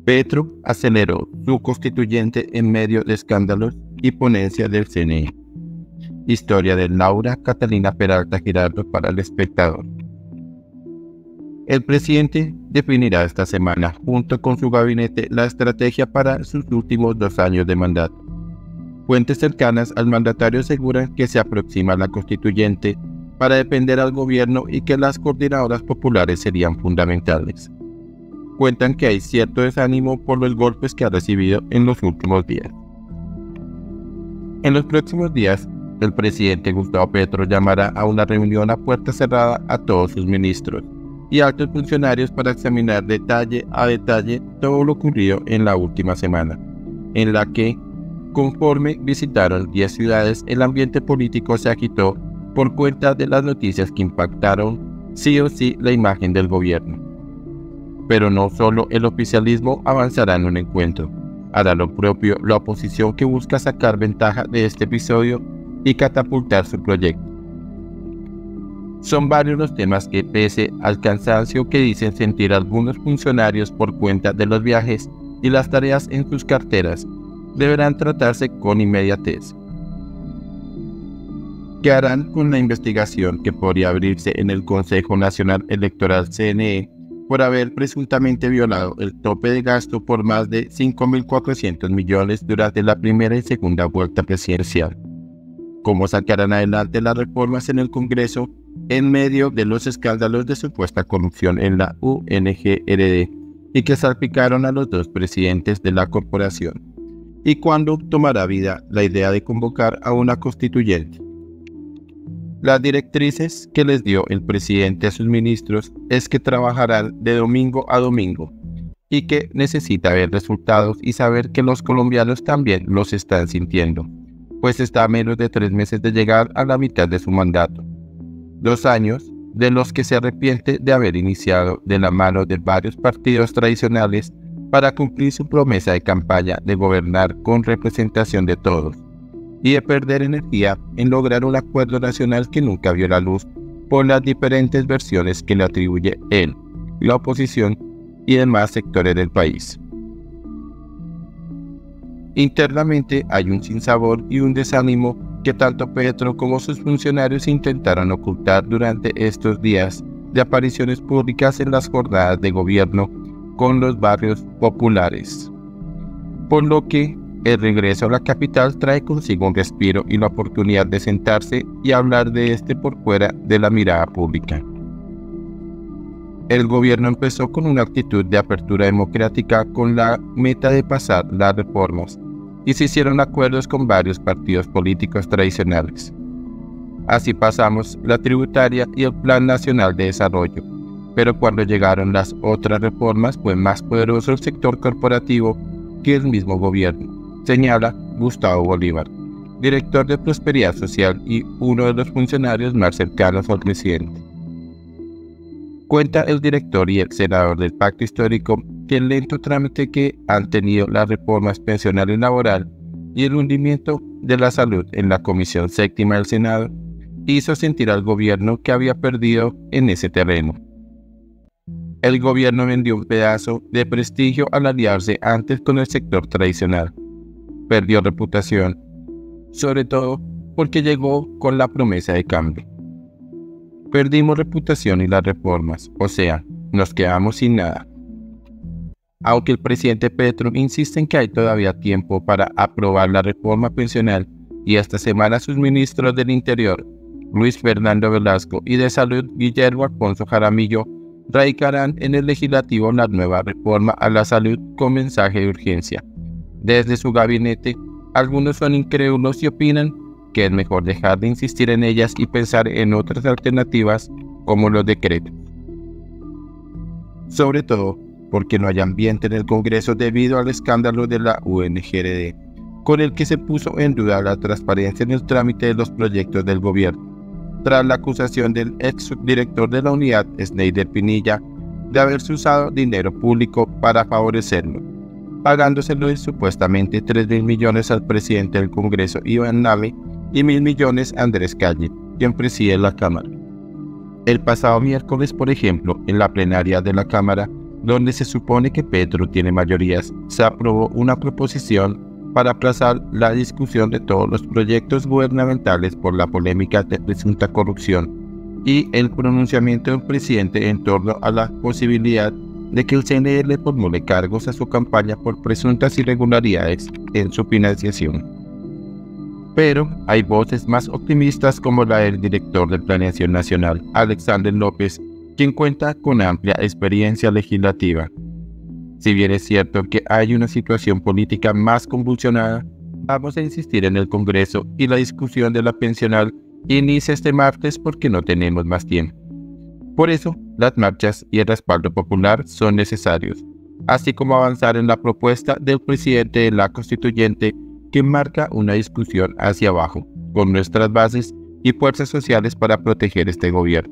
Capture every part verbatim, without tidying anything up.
Petro aceleró su constituyente en medio de escándalos y ponencia del C N E. Historia de Laura Catalina Peralta Giraldo para El Espectador. El presidente definirá esta semana, junto con su gabinete, la estrategia para sus últimos dos años de mandato. Fuentes cercanas al mandatario aseguran que se aproxima la constituyente para defender al gobierno y que las coordinadoras populares serían fundamentales. Cuentan que hay cierto desánimo por los golpes que ha recibido en los últimos días. En los próximos días, el presidente Gustavo Petro llamará a una reunión a puerta cerrada a todos sus ministros y altos funcionarios para examinar detalle a detalle todo lo ocurrido en la última semana, en la que, conforme visitaron diez ciudades, el ambiente político se agitó por cuenta de las noticias que impactaron sí o sí la imagen del gobierno. Pero no solo el oficialismo avanzará en un encuentro, hará lo propio la oposición, que busca sacar ventaja de este episodio y catapultar su proyecto. Son varios los temas que, pese al cansancio que dicen sentir algunos funcionarios por cuenta de los viajes y las tareas en sus carteras, deberán tratarse con inmediatez. ¿Qué harán con la investigación que podría abrirse en el Consejo Nacional Electoral C N E por haber presuntamente violado el tope de gasto por más de cinco mil cuatrocientos millones durante la primera y segunda vuelta presidencial? ¿Cómo sacarán adelante las reformas en el Congreso en medio de los escándalos de supuesta corrupción en la U N G R D y que salpicaron a los dos presidentes de la corporación? ¿Y cuándo tomará vida la idea de convocar a una constituyente? Las directrices que les dio el presidente a sus ministros es que trabajarán de domingo a domingo y que necesita ver resultados y saber que los colombianos también los están sintiendo, pues está a menos de tres meses de llegar a la mitad de su mandato. Dos años de los que se arrepiente de haber iniciado de la mano de varios partidos tradicionales para cumplir su promesa de campaña de gobernar con representación de todos, y de perder energía en lograr un acuerdo nacional que nunca vio la luz por las diferentes versiones que le atribuye él, la oposición y demás sectores del país. Internamente hay un sinsabor y un desánimo que tanto Petro como sus funcionarios intentaron ocultar durante estos días de apariciones públicas en las jornadas de gobierno con los barrios populares, por lo que el regreso a la capital trae consigo un respiro y la oportunidad de sentarse y hablar de este por fuera de la mirada pública. El gobierno empezó con una actitud de apertura democrática con la meta de pasar las reformas y se hicieron acuerdos con varios partidos políticos tradicionales. Así pasamos la tributaria y el Plan Nacional de Desarrollo, pero cuando llegaron las otras reformas fue más poderoso el sector corporativo que el mismo gobierno, señala Gustavo Bolívar, director de Prosperidad Social y uno de los funcionarios más cercanos al presidente. Cuenta el director y el senador del Pacto Histórico que el lento trámite que han tenido las reformas pensional y laboral y el hundimiento de la salud en la Comisión Séptima del Senado hizo sentir al gobierno que había perdido en ese terreno. El gobierno vendió un pedazo de prestigio al aliarse antes con el sector tradicional. Perdió reputación, sobre todo porque llegó con la promesa de cambio. Perdimos reputación y las reformas, o sea, nos quedamos sin nada. Aunque el presidente Petro insiste en que hay todavía tiempo para aprobar la reforma pensional y esta semana sus ministros del Interior, Luis Fernando Velasco, y de Salud, Guillermo Alfonso Jaramillo, radicarán en el legislativo la nueva reforma a la salud con mensaje de urgencia. Desde su gabinete, algunos son incrédulos y opinan que es mejor dejar de insistir en ellas y pensar en otras alternativas como los decretos. Sobre todo porque no hay ambiente en el Congreso debido al escándalo de la U N G R D, con el que se puso en duda la transparencia en el trámite de los proyectos del gobierno, tras la acusación del ex subdirector de la unidad, Sneider Pinilla, de haberse usado dinero público para favorecerlo, pagándoselo de supuestamente tres mil millones al presidente del Congreso, Iván Name, y mil millones a Andrés Calle, quien preside la Cámara. El pasado miércoles, por ejemplo, en la plenaria de la Cámara, donde se supone que Petro tiene mayorías, se aprobó una proposición para aplazar la discusión de todos los proyectos gubernamentales por la polémica de presunta corrupción y el pronunciamiento del presidente en torno a la posibilidad de que el C N E le formule cargos a su campaña por presuntas irregularidades en su financiación. Pero hay voces más optimistas como la del director de Planeación Nacional, Alexander López, quien cuenta con amplia experiencia legislativa. Si bien es cierto que hay una situación política más convulsionada, vamos a insistir en el Congreso y la discusión de la pensional inicia este martes porque no tenemos más tiempo. Por eso, las marchas y el respaldo popular son necesarios, así como avanzar en la propuesta del presidente de la Constituyente que marca una discusión hacia abajo, con nuestras bases y fuerzas sociales para proteger este gobierno.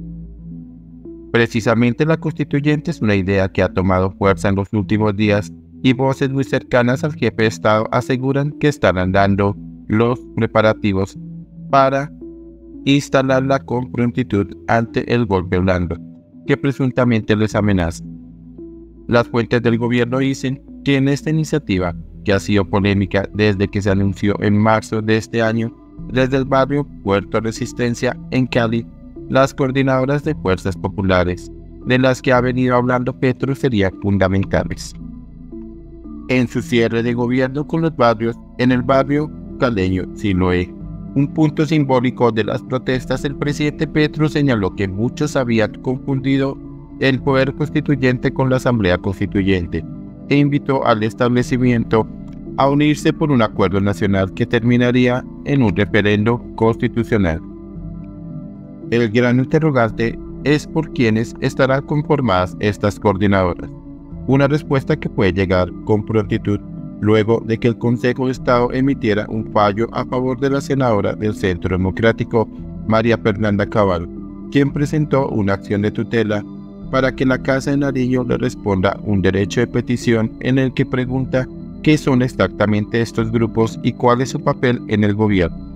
Precisamente la Constituyente es una idea que ha tomado fuerza en los últimos días y voces muy cercanas al jefe de Estado aseguran que estarán dando los preparativos para instalarla con prontitud ante el golpe blando, que presuntamente les amenaza. Las fuentes del gobierno dicen que en esta iniciativa, que ha sido polémica desde que se anunció en marzo de este año, desde el barrio Puerto Resistencia en Cali, las coordinadoras de fuerzas populares, de las que ha venido hablando Petro, serían fundamentales. En su cierre de gobierno con los barrios, en el barrio caleño Siloé, un punto simbólico de las protestas, el presidente Petro señaló que muchos habían confundido el poder constituyente con la Asamblea Constituyente e invitó al establecimiento a unirse por un acuerdo nacional que terminaría en un referendo constitucional. El gran interrogante es por quiénes estarán conformadas estas coordinadoras, una respuesta que puede llegar con prontitud luego de que el Consejo de Estado emitiera un fallo a favor de la senadora del Centro Democrático, María Fernanda Cabal, quien presentó una acción de tutela para que la Casa de Nariño le responda un derecho de petición en el que pregunta qué son exactamente estos grupos y cuál es su papel en el gobierno.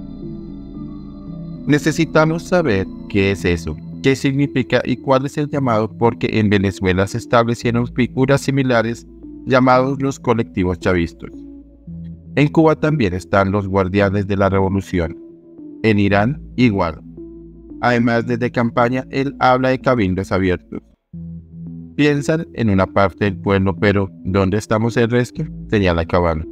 Necesitamos saber qué es eso, qué significa y cuál es el llamado, porque en Venezuela se establecieron figuras similares llamados los colectivos chavistas. En Cuba también están los guardianes de la revolución. En Irán, igual. Además, desde campaña, él habla de cabildos abiertos. Piensan en una parte del pueblo, pero ¿dónde estamos el resto?, señala Cabal.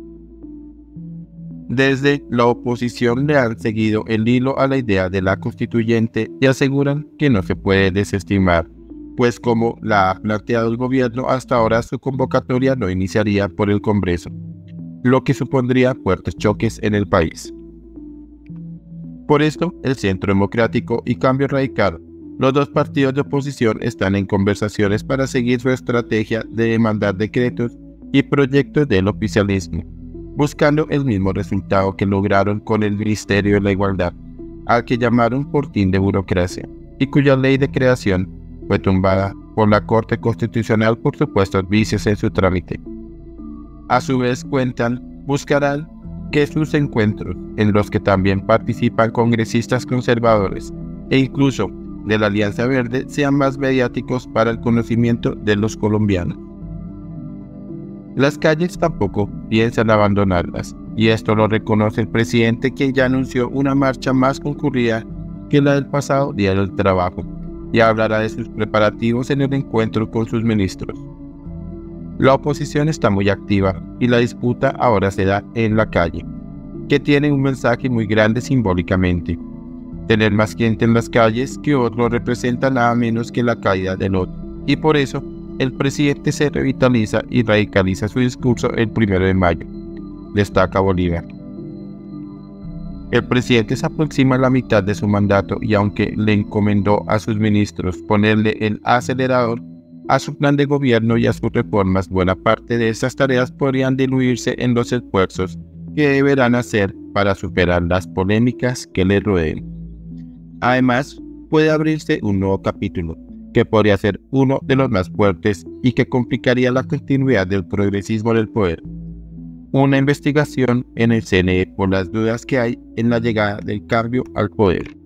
Desde la oposición le han seguido el hilo a la idea de la Constituyente y aseguran que no se puede desestimar, pues como la ha planteado el gobierno hasta ahora, su convocatoria no iniciaría por el Congreso, lo que supondría fuertes choques en el país. Por esto, el Centro Democrático y Cambio Radical, los dos partidos de oposición, están en conversaciones para seguir su estrategia de demandar decretos y proyectos del oficialismo, buscando el mismo resultado que lograron con el Ministerio de la Igualdad, al que llamaron fortín de burocracia, y cuya ley de creación fue tumbada por la Corte Constitucional por supuestos vicios en su trámite. A su vez cuentan, buscarán que sus encuentros, en los que también participan congresistas conservadores e incluso de la Alianza Verde, sean más mediáticos para el conocimiento de los colombianos. Las calles tampoco piensan abandonarlas, y esto lo reconoce el presidente, quien ya anunció una marcha más concurrida que la del pasado Día del Trabajo, y hablará de sus preparativos en el encuentro con sus ministros. La oposición está muy activa y la disputa ahora se da en la calle, que tiene un mensaje muy grande simbólicamente. Tener más gente en las calles que otro representa nada menos que la caída del otro, y por eso el presidente se revitaliza y radicaliza su discurso el primero de mayo, destaca Bolívar. El presidente se aproxima a la mitad de su mandato y aunque le encomendó a sus ministros ponerle el acelerador a su plan de gobierno y a sus reformas, buena parte de esas tareas podrían diluirse en los esfuerzos que deberán hacer para superar las polémicas que le rodeen. Además, puede abrirse un nuevo capítulo, que podría ser uno de los más fuertes y que complicaría la continuidad del progresismo en el poder. Una investigación en el C N E por las dudas que hay en la llegada del cambio al poder.